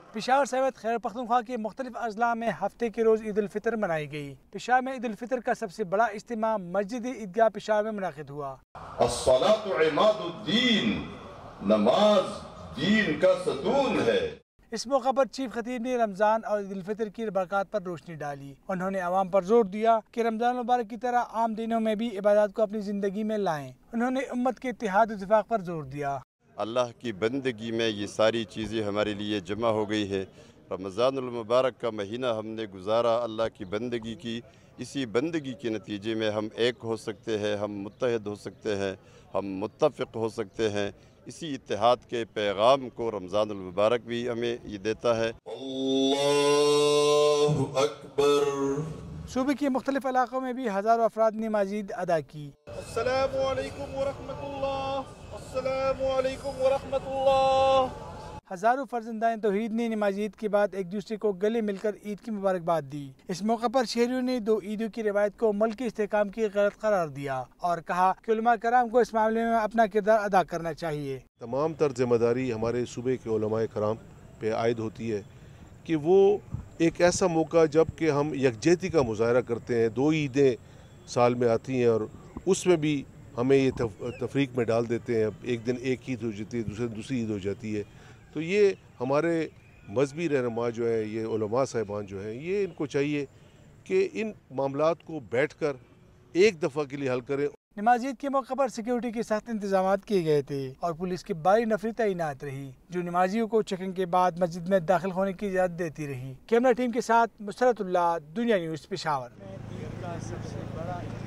پشاور سمیت خیبر پختونخوا کے مختلف اضلاع میں ہفتے کے روز عید الفطر منائی گئی۔ پشاور میں عید الفطر کا سب سے بڑا اجتماع مسجد عیدگاہ پشاور میں منعقد ہوا۔ الصلاۃ عماد الدین، نماز دین کا ستون ہے۔ اس موقع پر چیف خطیب نے رمضان اور عید الفطر کی برکات پر روشنی ڈالی۔ انہوں نے عوام پر زور دیا کہ رمضان مبارک کی طرح عام دنوں میں بھی عبادات کو اپنی زندگی میں لائیں۔ انہوں نے امت کے اتحاد و اتفاق پر زور دیا۔ اللہ کی بندگی میں یہ ساری چیزیں ہمارے لیے جمع ہو گئی ہے۔ رمضان المبارک کا مہینہ ہم نے گزارا اللہ کی بندگی کی، اسی بندگی کے نتیجے میں ہم ایک ہو سکتے ہیں، ہم متحد ہو سکتے ہیں، ہم متفق ہو سکتے ہیں۔ اسی اتحاد کے پیغام کو رمضان المبارک بھی ہمیں یہ دیتا ہے۔ اللہ اکبر۔ صوبے کے مختلف علاقوں میں بھی ہزاروں افراد نے نماز عید ادا کی۔ السلام علیکم ورحمۃ اللہ، السلام علیکم ورحمۃ اللہ۔ ہزاروں فرزندان توحید نے نماز عید کے بعد ایک دوسرے کو گلے مل کر عید کی مبارکباد دی۔ اس موقع پر شہریوں نے دو عیدوں کی روایت کو ملک کے استحکام کی غلط قرار دیا اور کہا کہ علماء کرام کو اس معاملے میں اپنا کردار ادا کرنا چاہیے۔ تمام تر ذمہ داری ہمارے صوبے کے علماء کرام پہ عائد ہوتی ہے کہ وہ ایک ایسا موقع جب کہ ہم یکجہتی کا مظاہرہ کرتے ہیں، دو عیدیں سال میں آتی ہیں اور اس میں بھی ہمیں یہ تفریق میں ڈال دیتے ہیں، ایک دن ایک عید ہو جاتی ہے، دوسرے دن دوسری عید ہو جاتی ہے۔ تو یہ ہمارے مذہبی رہنما جو ہیں، یہ علماء صاحبان جو ہیں، یہ ان کو چاہیے کہ ان معاملات کو بیٹھ کر ایک دفعہ کے لیے حل کریں۔ نماز عید کے موقع پر سیکیورٹی کے سخت انتظامات کیے گئے تھے اور پولیس کی بھاری نفری تعینات رہی جو نمازیوں کو چیکنگ کے بعد مسجد میں داخل ہونے کی اجازت دیتی رہی۔ کیمرہ ٹیم کے ساتھ مسرت اللہ، دنیا نیوز، پشاور۔